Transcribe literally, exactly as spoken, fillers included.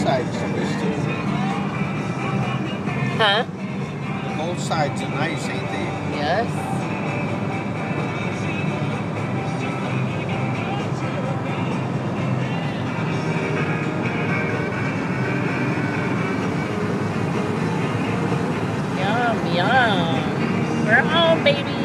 sides are nice too. Huh? The both sides are nice, ain't they? Yes. Yum, yum. We're home, baby.